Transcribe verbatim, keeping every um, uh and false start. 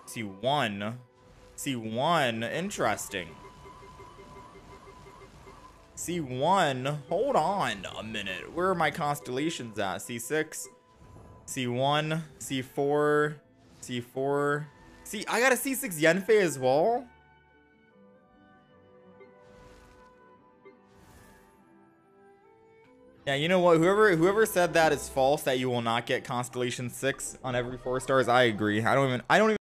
C one. C one. Interesting. C one. Hold on a minute. Where are my constellations at? C six. C one. C four. C four. See, I got a C six Yenfei as well. Yeah, you know what? Whoever whoever said that is false, that you will not get Constellation six on every four stars, I agree. I don't even I don't even